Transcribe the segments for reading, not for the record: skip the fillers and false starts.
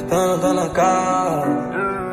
tá na cara.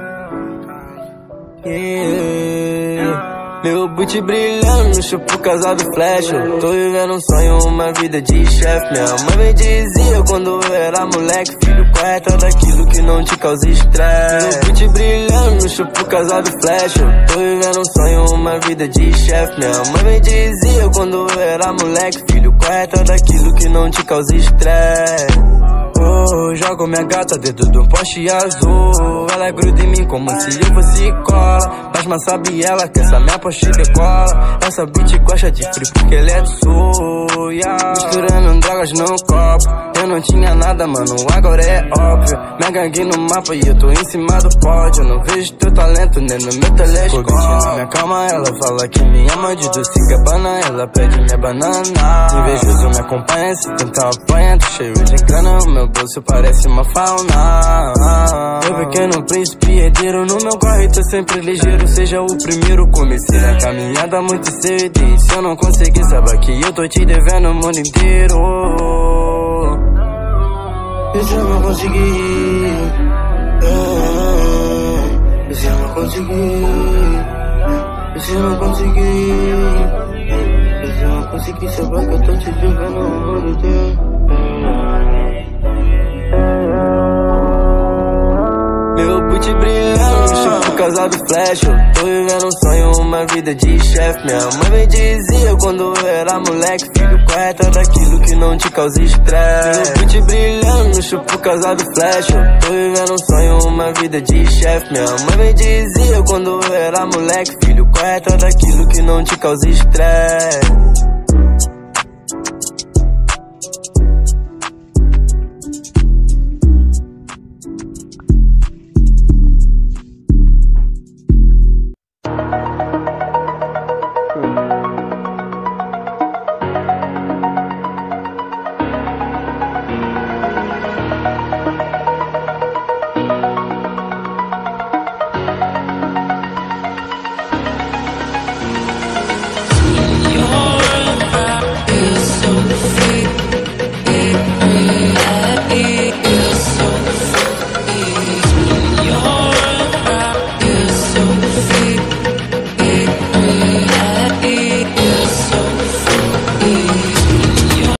Meu boot brilhando no chupo casado flash. Eu tô vivendo um sonho, uma vida de chefe. Minha mãe me dizia quando eu era moleque: filho, correta daquilo que não te causa estresse. Meu boot brilhando no chupo casado flash. Eu tô vivendo um sonho, uma vida de chefe. Minha mãe me dizia quando eu era moleque: filho, correta daquilo que não te causa estresse. Jogo minha gata dentro de um poste azul. Ela gruda em mim como se eu fosse cola. Mas sabe ela que essa minha poste decola. Essa bitch gosta de free porque ele é do sul, yeah. Misturando drogas no copo. Eu não tinha nada, mano, agora é óbvio. Minha gangue no mapa e eu tô em cima do pódio. Eu não vejo teu talento nem no meu telescópio. Na minha calma ela fala que me ama de doce Gabbana. Ela pede minha banana. Invejoso me acompanha, se tentar apanha. Tô cheio de grana, o meu bolso parece uma fauna. Meu pequeno príncipe herdeiro, no meu corre tô sempre ligeiro. Seja o primeiro, comecei a caminhada muito cedo. E se eu não conseguir, saiba que eu tô te devendo o mundo inteiro. E se eu não conseguir, e se eu não conseguir, e se eu não conseguir, e se eu não conseguir, saiba que eu tô te devendo o mundo inteiro. Meu boot brilhando, chupo casado flash. Eu tô vivendo um sonho, uma vida de chefe. Minha mãe me dizia quando eu era moleque: filho, correta daquilo que não te causa estresse. Meu boot brilhando, chupo casado flash. Eu tô vivendo um sonho, uma vida de chefe. Minha mãe me dizia quando eu era moleque: filho, correta daquilo que não te causa estresse.